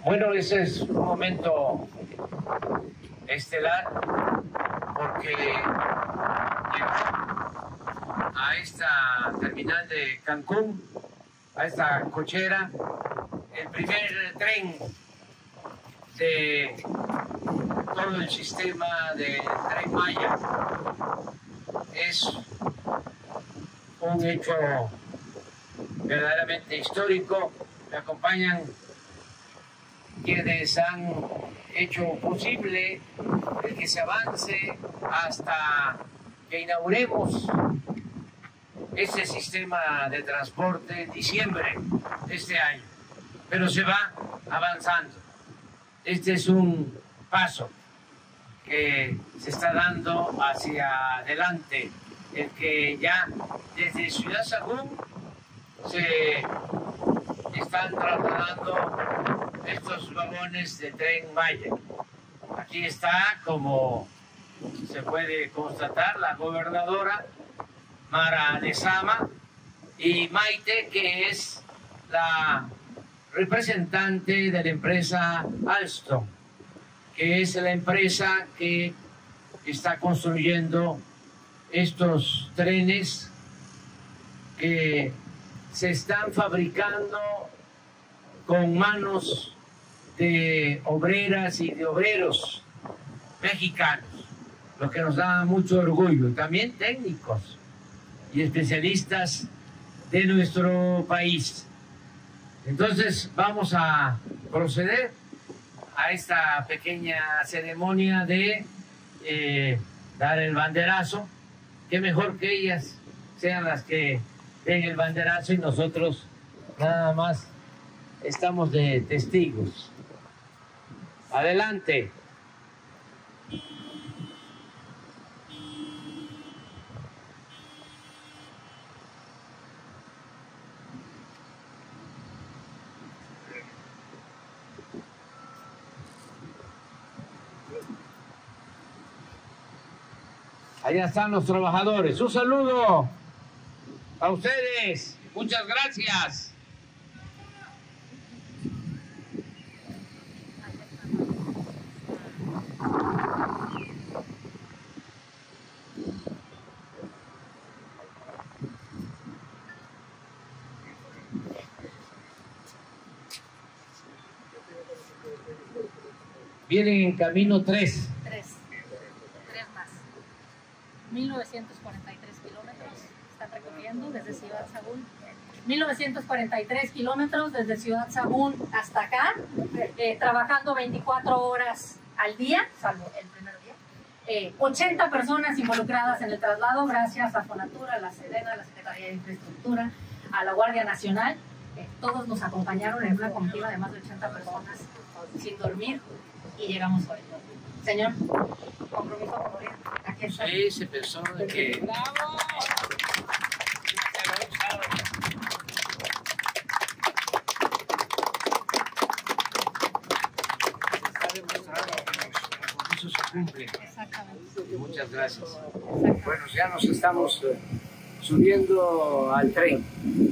Bueno, ese es un momento estelar porque llegó a esta terminal de Cancún, a esta cochera, el primer tren de todo el sistema del Tren Maya. Es un hecho verdaderamente histórico. Me acompañan quienes han hecho posible el que se avance hasta que inauguremos este sistema de transporte en diciembre de este año. Pero se va avanzando. Este es un paso que se está dando hacia adelante, el que ya desde Ciudad Sagún se están trasladando estos vagones de Tren Maya. Aquí está, como se puede constatar, la gobernadora Mara Lezama y Maite, que es la representante de la empresa Alstom, que es la empresa que está construyendo estos trenes que se están fabricando con manos de obreras y de obreros mexicanos, lo que nos da mucho orgullo, y también técnicos y especialistas de nuestro país. Entonces vamos a proceder a esta pequeña ceremonia de dar el banderazo. Qué mejor que ellas sean las que den el banderazo y nosotros nada más estamos de testigos. Adelante. Allá están los trabajadores. Un saludo a ustedes. Muchas gracias. Vienen en camino tres. Tres más. 1943 kilómetros están recorriendo desde Ciudad Sagún. 1943 kilómetros desde Ciudad Sagún hasta acá, trabajando 24 horas al día, salvo el primer día. 80 personas involucradas en el traslado, gracias a Fonatura, a la Sedena, a la Secretaría de Infraestructura, a la Guardia Nacional. Todos nos acompañaron en una comitiva de más de 80 personas sin dormir y llegamos hoy. Señor, compromiso con morir. Aquí está. Sí, se pensó de que... ¡Bravo! Está demostrado que el compromiso se cumple. Exactamente. Muchas gracias. Bueno, ya nos estamos subiendo al tren.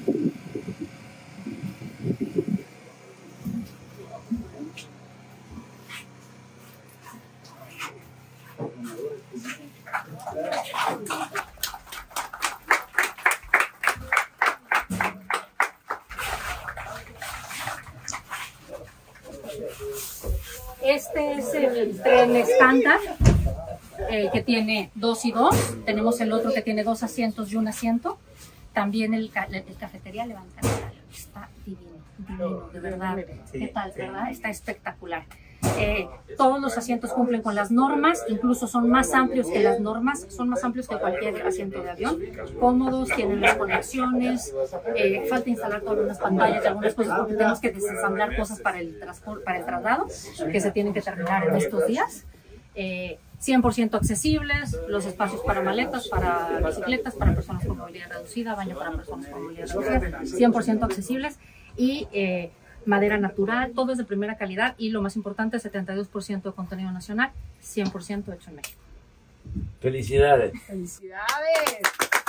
Este es el tren estándar, que tiene 2 y 2. Tenemos el otro que tiene 2 asientos y un asiento. También el cafetería levanta. Está divino, de verdad. ¿Qué tal, verdad? Está espectacular. Todos los asientos cumplen con las normas, incluso son más amplios que las normas, son más amplios que cualquier asiento de avión, cómodos, tienen las conexiones, falta instalar todas unas pantallas y algunas cosas porque tenemos que desensamblar cosas para el traslado, que se tienen que terminar en estos días. 100% accesibles, los espacios para maletas, para bicicletas, para personas con movilidad reducida, baño para personas con movilidad reducida, 100% accesibles y madera natural, todo es de primera calidad y lo más importante, 72% de contenido nacional, 100% hecho en México. Felicidades. ¡Felicidades!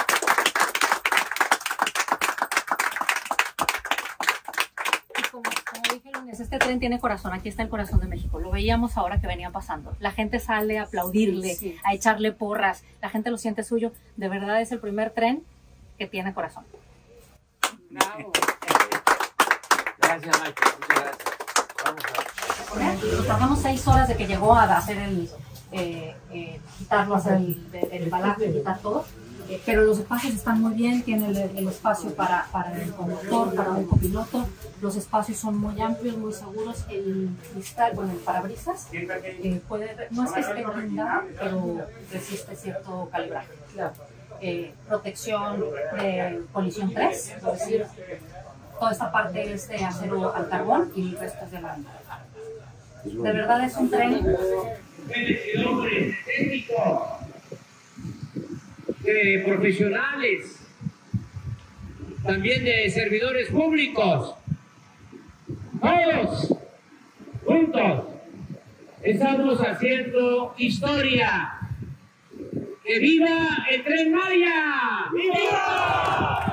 Y como Como dije, Lunes, este tren tiene corazón. Aquí está el corazón de México. Lo veíamos ahora que venía pasando. La gente sale a aplaudirle, sí, a echarle porras. La gente lo siente suyo. De verdad es el primer tren que tiene corazón. Bravo. Gracias, Michael. Muchas gracias. Vamos a ver. Nos tardamos 6 horas de que llegó a hacer el quitarlo, hacer el embalaje, quitar todo. Pero los espacios están muy bien, tiene el espacio para el conductor, para un copiloto, los espacios son muy amplios, muy seguros, el cristal, bueno, el parabrisas, no es que esté blindado, pero resiste cierto calibraje. Protección de colisión 3, es decir, toda esta parte es de acero al carbón y el resto es de aluminio. De verdad es un tren. Técnicos, de profesionales, también de servidores públicos, todos juntos estamos haciendo historia. ¡Que viva el Tren Maya! ¡Viva!